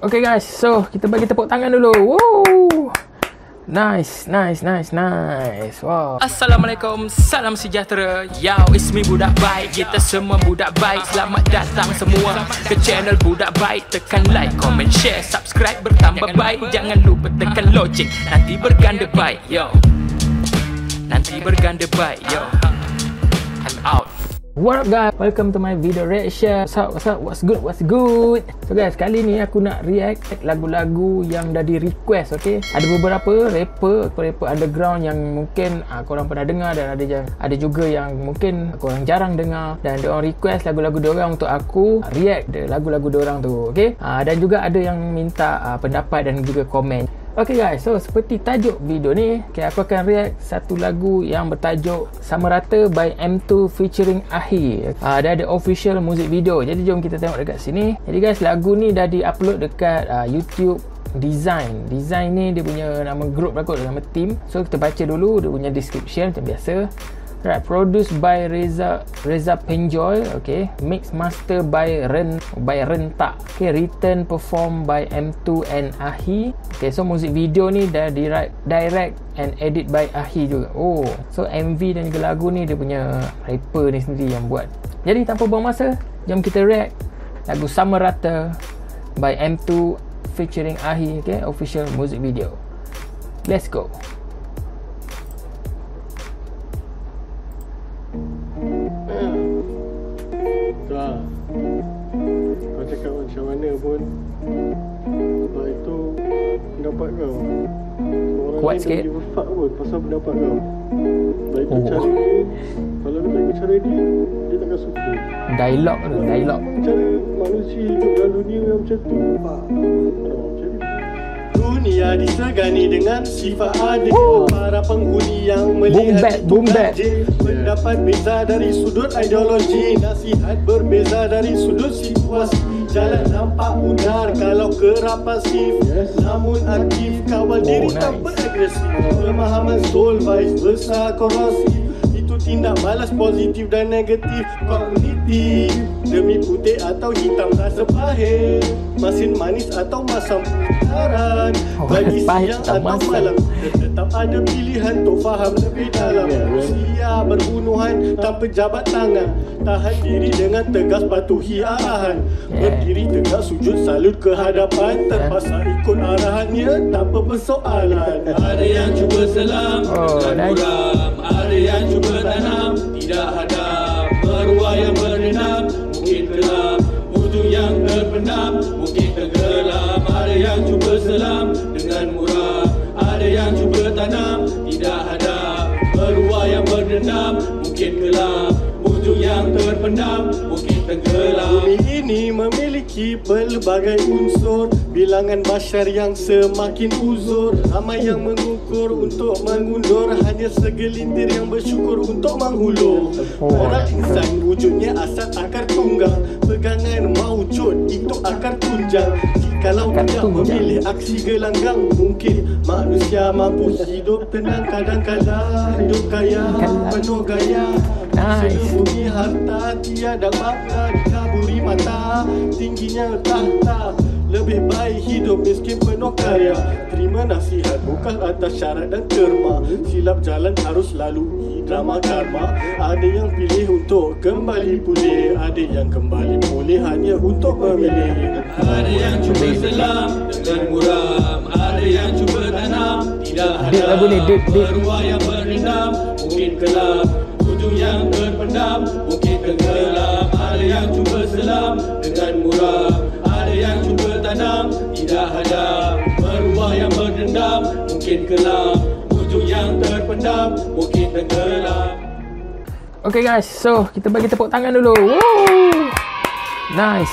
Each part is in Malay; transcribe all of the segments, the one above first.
Okay guys, so kita bagi tepuk tangan dulu. Woo! Nice. Wow. Assalamualaikum, salam sejahtera. Yo, it's me budak baik. Kita semua budak baik. Selamat datang semua ke channel budak baik. Tekan like, comment, share, subscribe, bertambah baik. Jangan lupa tekan loceng. Nanti berganda baik, yo. Nanti berganda baik, yo. I'm out. What up guys, welcome to my video reaction. What's up, what's good. So guys, kali ni aku nak react lagu-lagu yang dah di request. Okay, ada beberapa rapper underground yang mungkin korang pernah dengar, dan ada juga yang mungkin korang jarang dengar, dan diorang request lagu-lagu diorang untuk aku react lagu-lagu diorang tu. Okay, dan juga ada yang minta pendapat dan juga komen. Okay guys, so seperti tajuk video ni, okay, aku akan react satu lagu yang bertajuk Sama Rata by M2 featuring Ahi. Dia ada official music video, jadi jom kita tengok dekat sini. Jadi guys, lagu ni dah di-upload dekat YouTube Design ni dia punya nama group lah kot, nama team. So kita baca dulu dia punya description macam biasa. Right, produced by Reza Penjoy, okay. Mix master by Rentak, okay. Written performed by M2 and Ahi. Okay, so music video ni dah direct and edit by Ahi juga. Oh, so MV dan juga lagu ni dia punya rapper ni sendiri yang buat. Jadi tanpa buang masa, jom kita react lagu Sama Rata by M2 featuring Ahi, okay. Official music video. Let's go. Kau cakap macam mana pun, sebab itu pendapat kau. Orang kuat lain sikit. tak give a fuck pun pasal pendapat kau. Sebab itu cara dia, kalau kau tak ikut cara dia takkan suka. Dialog. Cara manusia hidup dalam dunia yang macam tu. Dunia disegani dengan sifat adil. Para penghuni yang melihat Boom back. Pendapat beza dari sudut ideologi, nasihat berbeza dari sudut situasi. Jalan nampak mudar kalau kerap pasif, namun aktif kawal diri tanpa agresif. Pemahaman soul vice versa korosif, itu tindak balas positif dan negatif. Kognitif demi putih atau hitam rasa pahit, masin manis atau masam putaran, bagi siang atau malam. Tetap ada pilihan untuk faham lebih dalam. Usia berbunuhan tanpa jabat tangan, tahan diri dengan tegas patuhi arahan. Berdiri tegak sujud salut ke hadapan, terpaksa ikut arahannya tanpa persoalan. Ada yang cuba selam dengan muram, ada yang cuba tanam tidak hadap. Maruah yang berendam mungkin gelap, ujung yang terpendam mungkin tenggelam. Ada yang cuba selam dengan muram, ada yang cuba tanam tidak hadap. Maruah yang berendam mungkin gelap, ujung yang terpendam mungkin tenggelam. Bumi ini memiliki pelbagai unsur, bilangan basyar yang semakin uzur. Ramai yang mengukur untuk mengundur, hanya segelintir yang bersyukur untuk menghulur. Orang insan wujudnya asal akar tunggal, pegangan maujud itu akar tunjang. Kalau tidak memilih aksi gelanggang, mungkin manusia mampu hidup tenang. Kadang-kadang hidup kaya penuh gaya. Bumi harta tiada makna, dikaburi mata tingginya tahta. Lebih baik hidup miskin penuh karya. Terima nasihat bukan atas syarat dan kerma, silap jalan harus lalui drama karma. Ada yang pilih untuk kembali pulih, ada yang kembali pulih hanya untuk memilih. Ada yang cuba selam dengan muram, ada yang cuba tanam tidak hadap. Maruah yang berendam mungkin gelap, ujung yang terpendam mungkin tenggelam. Ada yang cuba selam dengan muram, ada yang cuba tanam tidak hadap. Maruah yang berdendam mungkin gelap, ujung yang terpendam mungkin tenggelam. Okay guys, so kita bagi tepuk tangan dulu. Woo! Nice.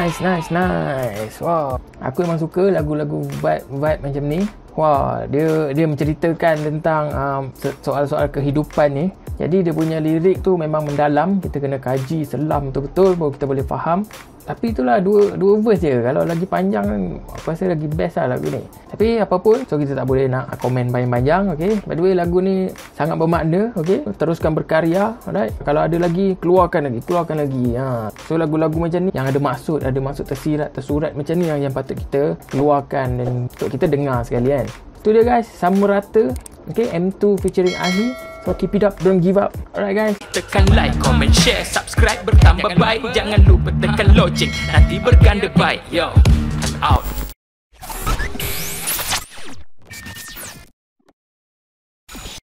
Wow, aku memang suka lagu-lagu vibe macam ni. Wah, dia menceritakan tentang soal-soal kehidupan ni. Jadi dia punya lirik tu memang mendalam. Kita kena kaji selam betul-betul baru kita boleh faham. Tapi itulah dua verse je. Kalau lagi panjang aku rasa lagi best lah lagu ni. Tapi apapun, so kita tak boleh nak komen panjang-panjang. Okay, by the way lagu ni sangat bermakna. Okay, teruskan berkarya. Alright, kalau ada lagi keluarkan lagi. So lagu-lagu macam ni yang ada maksud tersurat macam ni yang patut kita keluarkan dan untuk kita dengar sekali kan. Itu dia guys, sama rata. Okay, M2 featuring Ahi. So keep it up, don't give up. Alright guys, tekan like, comment, share, subscribe bertambah baik. Jangan lupa tekan loceng, nanti berganda baik. Yo, I'm out.